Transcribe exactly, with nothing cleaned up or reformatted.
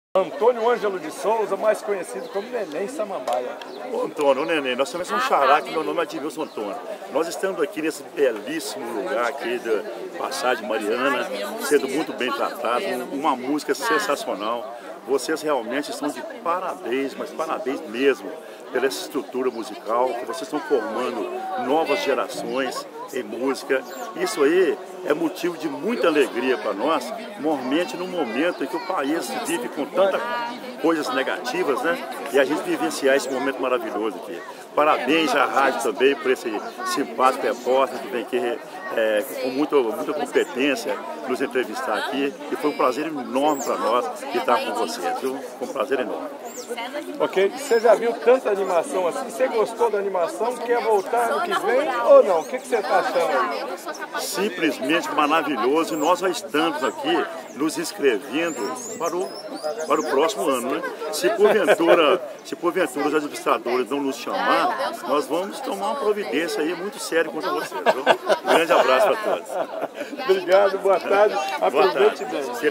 Antônio Ângelo de Souza, mais conhecido como Neném Samambaia. Ô Antônio, ô Neném, nós também somos um xará, que meu nome é Edmilson Antônio. Nós estamos aqui nesse belíssimo lugar aqui da Passagem Mariana, sendo muito bem tratados, uma música sensacional. Vocês realmente estão de parabéns, mas parabéns mesmo, pela essa estrutura musical, que vocês estão formando novas gerações em música. Isso aí é motivo de muita alegria para nós, normalmente no momento em que o país vive com tantas coisas negativas, né? E a gente vivenciar esse momento maravilhoso aqui. Parabéns à rádio também por esse simpático repórter que vem aqui é, com muita, muita competência nos entrevistar aqui. E foi um prazer enorme para nós estar com vocês, viu? Foi um prazer enorme. Ok, você já viu tanta animação assim? Você gostou da animação? Quer voltar no que vem ou não? O que, que você está achando aí? Simplesmente maravilhoso, e nós já estamos aqui nos inscrevendo para o, para o próximo ano, né? Se porventura, se porventura os administradores não nos chamar, nós vamos tomar uma providência aí muito séria contra vocês, viu? Um grande abraço para todos. Obrigado, boa tarde, aproveite bem.